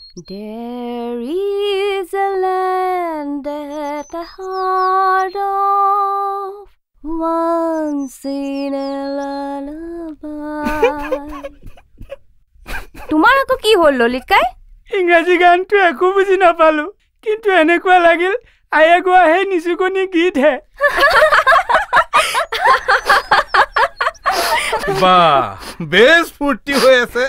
There is a land at the heart of once in a lullaby. তোমাৰ আকৌ কি হ'ল ললিতকাই? ইংৰাজী গানটো একো বুজি নাপালো, কিন্তু এনেকুৱা লাগিল আয়ে গোৱা হে নিচুকনি গীত হে। বা বেছ ফূৰ্তি হৈ আছে।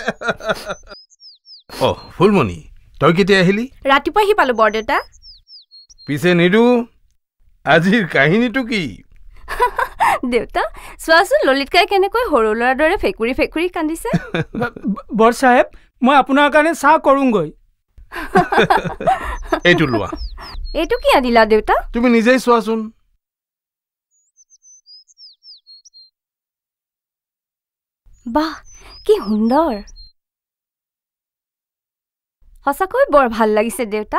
ফুলমণি, তই কেতিয়া আহিলি? ৰাতিপুৱা আহি পালো বৰদেউতা। পিছে নিদু, আজিৰ কাহিনীটো কি? দেউতা চোৱাচোন ললিতকাই কেনেকৈ সৰু ল'ৰাৰ দৰে ফেকুৰি ফেকুৰি কান্দিছে। বৰ চাহেব, মই আপোনাৰ কাৰণে চাহ কৰোঁগৈ। এইটো লোৱা। এইটো কি আনিলা দেউতা? তুমি নিজেই চোৱাচোন। বাহ, কি সুন্দৰ। সঁচাকৈ বৰ ভাল লাগিছে দেউতা।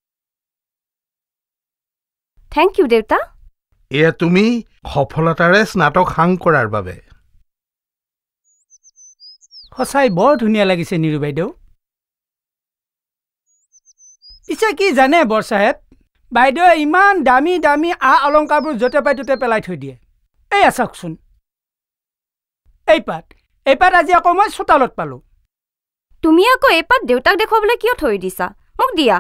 থেংক ইউ দেউতা। এয়া তুমি সফলতাৰে স্নাতক সাং কৰাৰ বাবে। সঁচাই বৰ ধুনীয়া লাগিছে নিৰু বাইদেউ। পিছে কি জানে বৰ চাহেব, বাইদেৱে ইমান দামী দামী অলংকাৰবোৰ য'তে পাই ত'তে পেলাই থৈ দিয়ে। এয়া চাওকচোন, এই পাত আজি আকৌ মই চোতালত পালো। তুমি আকৌ এই পাত দেউতাক দেখুৱাবলৈ কিয় থৈ দিছা? মোক দিয়া।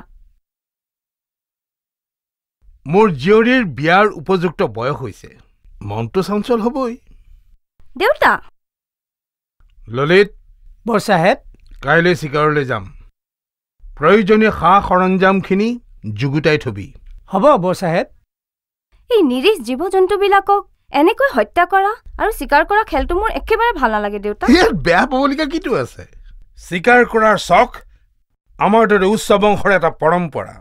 মোৰ জীয়ৰীৰ বিয়াৰ উপযুক্ত বয়স হৈছে, মনটো চঞ্চল হ'বই। দেউতা। ললিত। বৰ চাহেব। কাইলৈ চিকাৰলৈ যাম, প্ৰয়োজনীয় সা সৰঞ্জামখিনি যুগুতাই থবি। হ'ব বৰ চাহেব। এই নিৰীহ জীৱ জন্তুবিলাকক এনেকৈ হত্যা কৰা আৰু চিকাৰ কৰা খেলটো মোৰ একেবাৰে ভাল নালাগে দেউতা। ইয়াত বেয়া পাবলগীয়া কিটো আছে? চিকাৰ কৰাৰ চখ আমাৰ দৰে উচ্চ বংশৰ এটা পৰম্পৰা।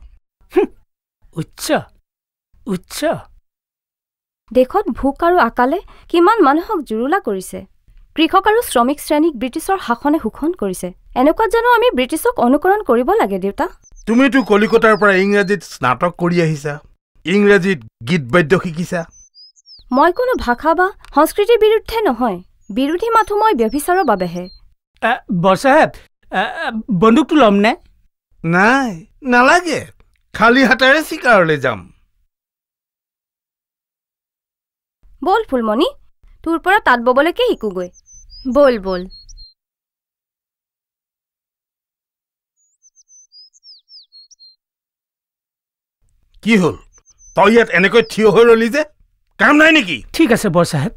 উচ্চ দেশত ভোক আৰু আকালে কিমান মানুহক জুৰুলা কৰিছে। কৃষক আৰু শ্ৰমিক শ্ৰেণীক ব্ৰিটিছৰ শাসনে শোষণ কৰিছে। এনেকুৱা জানো আমি ব্ৰিটিছক অনুকৰণ কৰিব লাগে দেউতা? তুমিতো কলিকতাৰ পৰা ইংৰাজীত স্নাতক কৰি আহিছা, ইংৰাজীত গীত বাদ্য শিকিছা। মই কোনো ভাষা বা সংস্কৃতিৰ বিৰুদ্ধে নহয়, বিৰোধী মাথো মই ব্যভিচাৰৰ বাবেহে। বৰ চাহেব, বন্দুকটো ল'ম নে? নাই, নালাগে, খালী হাতেৰে চিকাৰলৈ যাম। বল ফুলমণি, তোৰ পৰা তাঁত ববলৈকে শিকোগৈ। বল বল। কি হ'ল, তই ইয়াত এনেকৈ থিয় হৈ ৰলি যে? কাম নাই নেকি? ঠিক আছে বৰ চাহেব।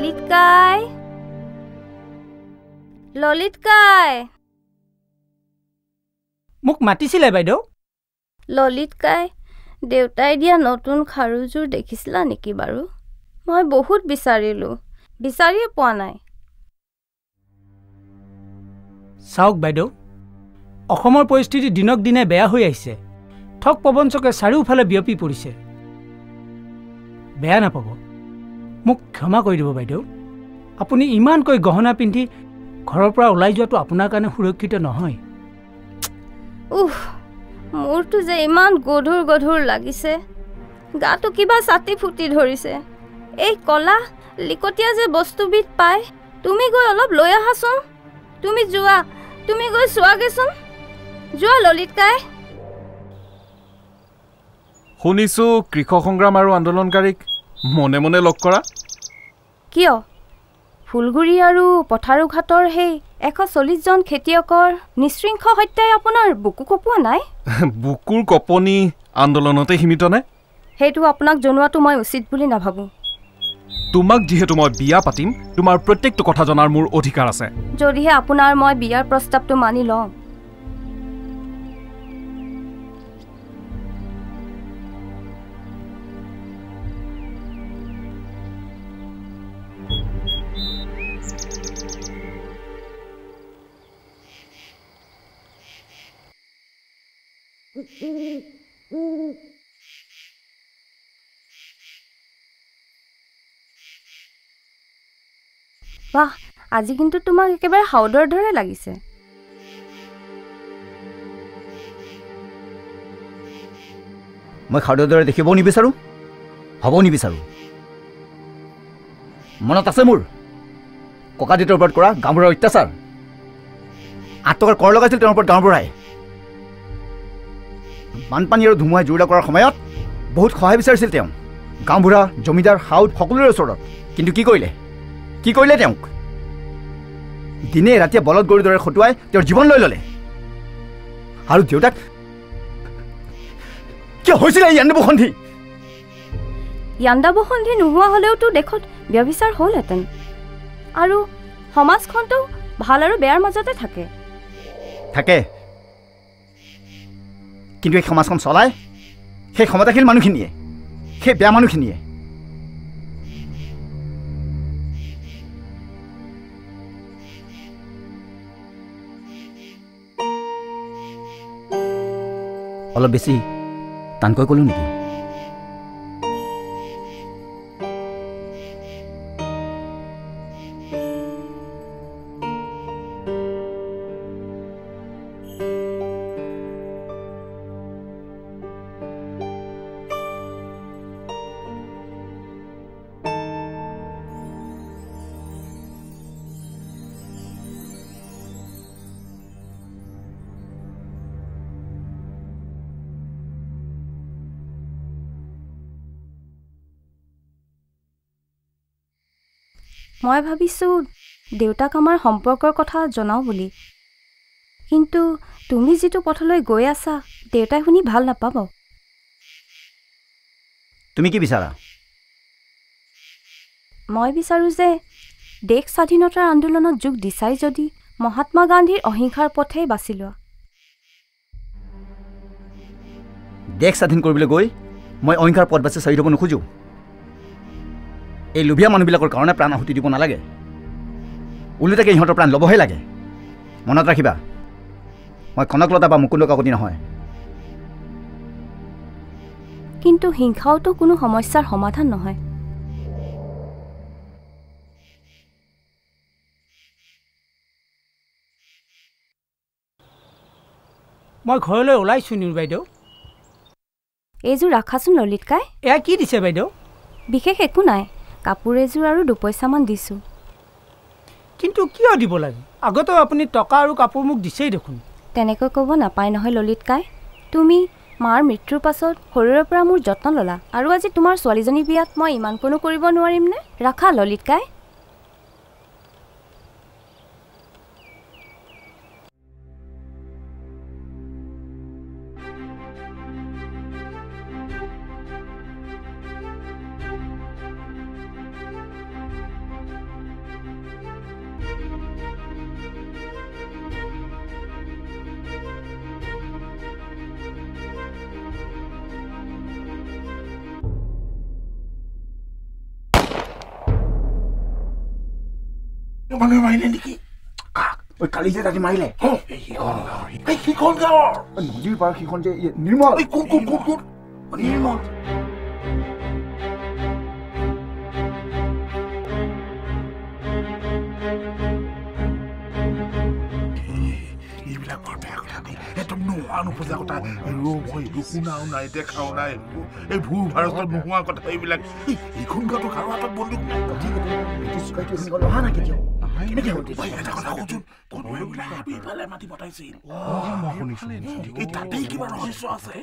ললিতকাই ললিতকাই মোক মাতিছিলে বাইদেউ ললিতকাই দেউতাই দিয়া নতুন খাৰুযোৰ দেখিছিলা নেকি বাৰু মই বহুত বিচাৰিলোঁ বিচাৰিয়ে পোৱা নাই চাওক বাইদেউ অসমৰ পৰিস্থিতি দিনক দিনে বেয়া হৈ আহিছে ঠক প্ৰবঞ্চকে চাৰিওফালে বিয়পি পৰিছে বেয়া নাপাব মোক ক্ষমা কৰি দিব বাইদেউ আপুনি ইমানকৈ গহনা পিন্ধি ঘৰৰ পৰা ওলাই যোৱাটো আপোনাৰ কাৰণে সুৰক্ষিত নহয় মোৰটো যে ইমান গধুৰ গধুৰ লাগিছে গাটো কিবা ছাতি ফুটি ধৰিছে এই কলা লিকটীয়া যে বস্তুবিধ পায় তুমি গৈ অলপ লৈ আহাচোন তুমি যোৱা তুমি গৈ চোৱাগেচোন যোৱা ললিতকাই শুনিছো কৃষক সংগ্ৰাম আৰু আন্দোলনকাৰীক মনে মনে লগ কৰা কিয় ফুলগুৰি আৰু পথাৰুঘাটৰ সেই 140 জন খেতিয়কৰ নিশৃংখ হত্যাই আপোনাৰ বুকু কপোৱা নাই বুকুৰ কপনি আন্দোলনতে সীমিত নে সেইটো আপোনাক জনোৱাটো মই উচিত বুলি নাভাবো তোমাক যিহেতু মই বিয়া পাতিম তোমাৰ প্ৰত্যেকটো কথা জনাৰ মোৰ অধিকাৰ আছে যদিহে আপোনাৰ মই বিয়াৰ প্ৰস্তাৱটো মানি লওঁ বাহ আজি কিন্তু তোমাক একেবাৰে হাউদৰ দৰে লাগিছে মই হাউদৰ দৰে দেখিবও নিবিচাৰো হ'বও নিবিচাৰো মনত আছে মোৰ ককা দেউতাৰ ওপৰত কৰা গাঁওবুঢ়াৰ অত্যাচাৰ 8 টকাৰ কৰ লগাইছিল তেওঁৰ ওপৰত গাঁওবুঢ়াই বানপানী আৰু ধুমুহাই জুৰুলা কৰাৰ সময়ত বহুত সহায় বিচাৰিছিল তেওঁ গাঁওবুঢ়া জমিদাৰ হাউদ সকলোৰে ওচৰত কিন্তু কি কৰিলে তেওঁক দিনে ৰাতিয়ে বলদ গৰুৰ দৰে খটুৱাই তেওঁৰ জীৱন লৈ ল'লে আৰু দেউতাক কিয় হৈছিলে এই ইয়াণ্ডাবসন্ধি নোহোৱা হ'লেওতো দেশত ব্যভিচাৰ হ'লহেঁতেন আৰু সমাজখনতো ভাল আৰু বেয়াৰ মাজতে থাকে কিন্তু এই সমাজখন চলাই সেই ক্ষমতাশীল মানুহখিনিয়ে সেই বেয়া মানুহখিনিয়ে অলপ বেছি টানকৈ ক'লো নেকি মই ভাবিছোঁ দেউতাক আমাৰ সম্পৰ্কৰ কথা জনাওঁ বুলি কিন্তু তুমি যিটো পথলৈ গৈ আছা দেউতাই শুনি ভাল নাপাব তুমি কি বিচাৰা মই বিচাৰোঁ যে দেশ স্বাধীনতাৰ আন্দোলনত যোগ দিছাই যদি মহাত্মা গান্ধীৰ অহিংসাৰ পথেই বাছি লোৱা দেশ স্বাধীন কৰিবলৈ গৈ মই অহিংসাৰ পথ বাছি শ্বহীদ হ'ব নোখোজো এই লোভীয়া মানুহবিলাকৰ কাৰণে প্ৰাণ আহুতি দিব নালাগে ওলোটাকে ইহঁতৰ প্ৰাণ ল'বহে লাগে মনত ৰাখিবা মই কনকলতা বা মুকুন্দ কাকতি নহয় কিন্তু হিংসাওতো কোনো সমস্যাৰ সমাধান নহয় মই ঘৰলৈ ওলাইছোঁ নিৰ বাইদেউ এইযোৰ ৰাখাচোন ললিতকাই এয়া কি দিছে বাইদেউ বিশেষ একো নাই কাপোৰ এযোৰ আৰু 2 পইচামান দিছোঁ কিন্তু কিয় দিব লাগে আগতেও আপুনি টকা আৰু কাপোৰ মোক দিছেই দেখোন তেনেকৈ ক'ব নাপায় নহয় ললিতকাই তুমি মাৰ মৃত্যুৰ পাছত সৰুৰে পৰা মোৰ যত্ন ল'লা আৰু আজি তোমাৰ ছোৱালীজনী বিয়াত মই ইমান কোনো কৰিব নোৱাৰিমনে ৰাখা ললিতকাই মানুহে মাৰিলে নেকি ওই কালি যে ৰাতি মাৰিলে সিখন গাঁৱৰ নদীৰ পাৰ সিখন যে নিৰ্মল কোন নিৰ্মল এইবিলাক বৰ বেয়া কথা দেই একদম নোহোৱা নোপোজা কথা মই শুনাও নাই দেখাও নাই এই ভূ ভাৰতত নোহোৱা কথা এইবিলাক এইখন গাঁৱতো কাৰো হাতত বন্দুক নাই এটা কথা শুনচোন কোনোৱে বোলে হাবিফালে মাতি পঠাইছিল তাতেই কিবা ৰহস্য আছে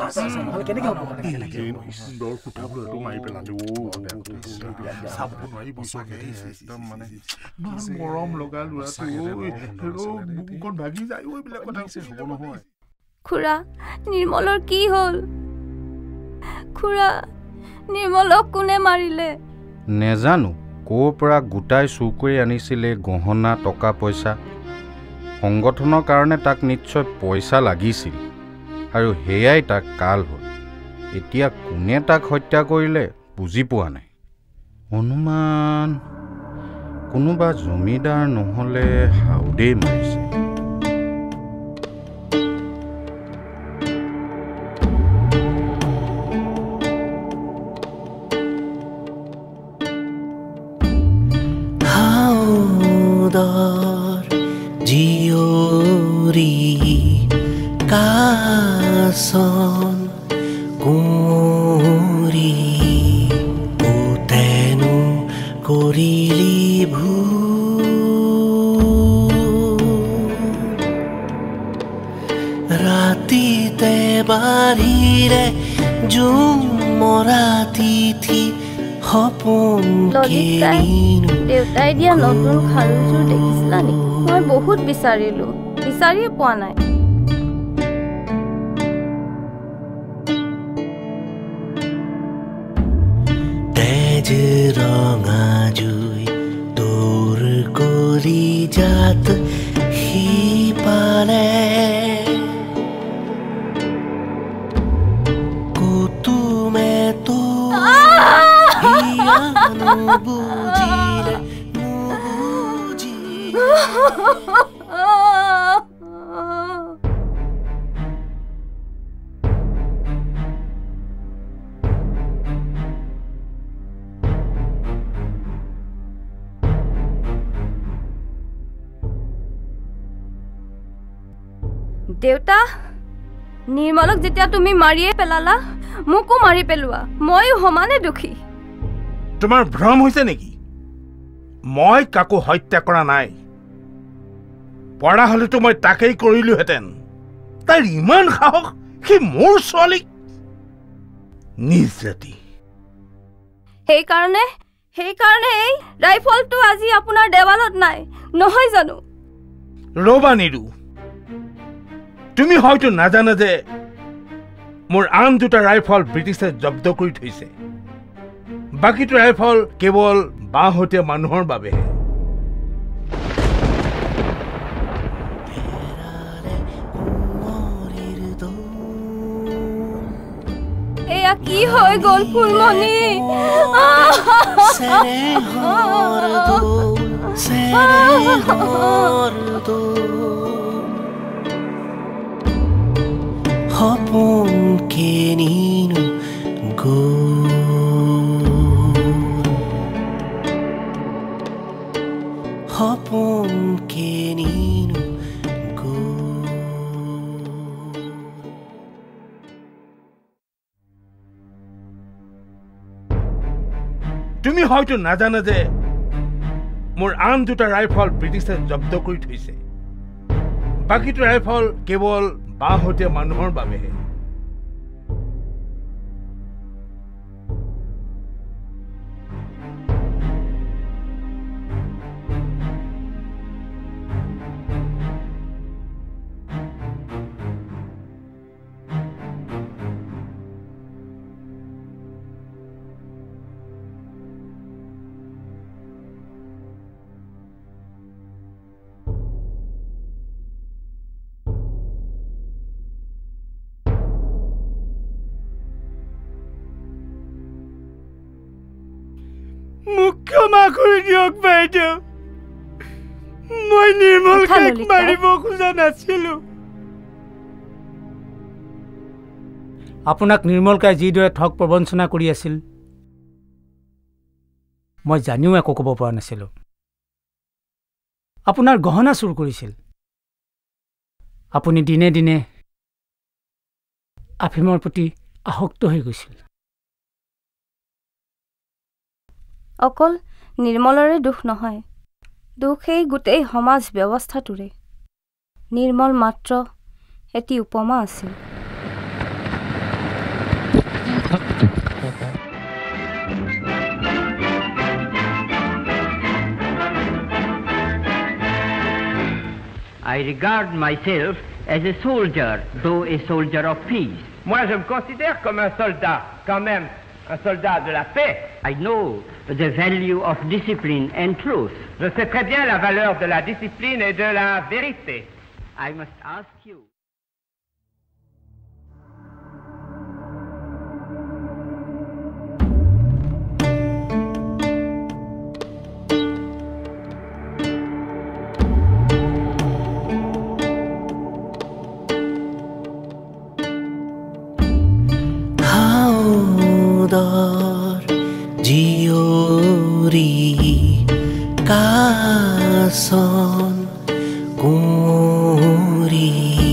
সুন্দৰ কোঠাবোৰতো মাৰি পেলালে চাব নোৱাৰি একদম মানে মৰম লগা ল'ৰাটো বুকুখন ভাগি যায় এইবিলাক কথা হ'ব নহয় খুৰা নিৰ্মলৰ কি হ'ল খুৰা নিৰ্মলক কোনে মাৰিলে নেজানো ক'ৰ পৰা গোটাই চুৰ কৰি আনিছিলে গহনা টকা পইচা সংগঠনৰ কাৰণে তাক নিশ্চয় পইচা লাগিছিল আৰু হেয়াই তাক কাল হ'ল এতিয়া কোনে তাক হত্যা কৰিলে বুজি পোৱা নাই অনুমান কোনোবা জমিদাৰ নহ'লে হাউদেই মাৰিছে Houdor, Jiyori, Kason, Gori, Utenu, Korili Bhu, Rati te barire, Jumorati thi. দেউতাই দিয়া নতুন খাৰুযোৰ দেখিছিলা নেকি মই বহুত বিচাৰিলোঁ বিচাৰিয়ে পোৱা নাই তেজ ৰঙা জুই তোৰ কৰি জাত সিপালে কুতুমে তো দেউতা নিৰ্মলক যেতিয়া তুমি মাৰিয়ে পেলালা মোকো মাৰি পেলোৱা মইও সমানে দুখী তোমাৰ ভ্ৰম হৈছে নেকি মই কাকো হত্যা কৰা নাই পৰা হলেতো মই তাকেই কৰিলোহেঁতেন তাইৰ ইমান সাহস সি মোৰ ছোৱালীক নিজ ৰাতি সেইকাৰণে এই ৰাইফলটো আজি আপোনাৰ দেৱালত নাই নহয় জানো ৰবা নিৰু তুমি হয়তো নাজানা যে মোৰ আন দুটা ৰাইফল ব্ৰিটিছে জব্দ কৰি থৈছে বাকিটো ৰাইফল কেৱল বাঁহতীয়া মানুহৰ বাবেহে এয়া কি হৈ গ'ল Phulmoni Hopon keninu go Hopon keninu go তুমি হয়তো নাজানা যে মোৰ আন দুটা ৰাইফল ব্ৰিটিছে জব্দ কৰি থৈছে বাকিটো ৰাইফল কেৱল বাঁহতীয়া মানুহৰ বাবেহে মোক ক্ষমা কৰি দিয়ক বাইদেউ মই নিৰ্মল মাৰিব খোজা নাছিলো। আপোনাক নিৰ্মলকাই যিদৰে ঠগ প্ৰবঞ্চনা কৰি আছিল মই জানিও একো ক'ব পৰা নাছিলো। আপোনাৰ গহনা চুৰ কৰিছিল। আপুনি দিনে দিনে আফিমৰ প্ৰতি আসক্ত হৈ গৈছিল। অকল নিৰ্মলৰে দুখ নহয়, দুখ এই গোটেই সমাজ ব্যৱস্থাটোৰে। নিৰ্মল মাত্ৰ এটি উপমা আছিল। I regard myself as a soldier, though a soldier of peace. Moi, je me considère comme un soldat, quand même, un soldat de la paix. I know the value of discipline and truth. Je sais très bien la valeur de la discipline et de la vérité. I must ask you. Houdor, Jiyori, Kason, Gori,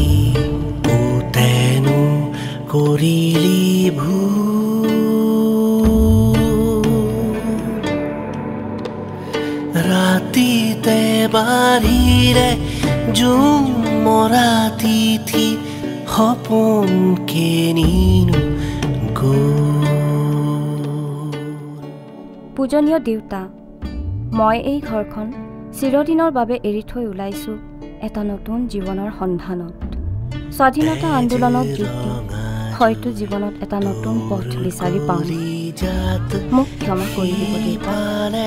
Utenu, Korili Bhu, Rati te barire, Jumorati thi, Hopon keninu. পূজনীয় দেউতা, মই এই ঘৰখন চিৰদিনৰ বাবে এৰি থৈ ওলাইছো এটা নতুন জীৱনৰ সন্ধানত। স্বাধীনতা আন্দোলনত যোগ দি হয়তো জীৱনত এটা নতুন পথ বিচাৰি পাওঁ। মোক ক্ষমা কৰি দিব দেউতা।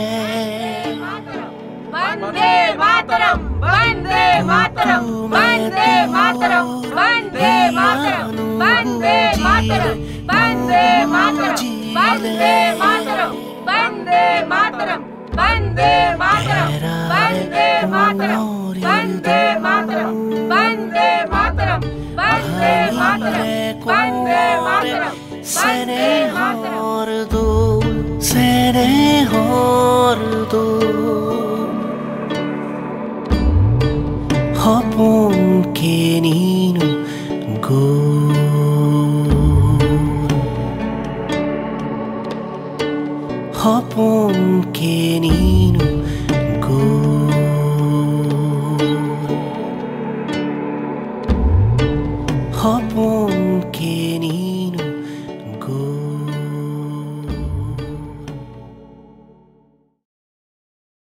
বন্দে মাতৰম, বন্দে মাতৰম, বন্দে মাতৰম, বন্দে মাতৰম, বন্দে মাতৰম, বন্দে মাতৰম, বন্দে মাতৰম, বন্দে মাতরম, বন্দে মাতরম, বন্দে মাতরম, বন্দে মাতরম, বন্দে মাতরম, বন্দে মাতরম, বন্দে মাতরম, বন্দে মাতরম। Sere hordo, hopon keninu go. Hopon keninu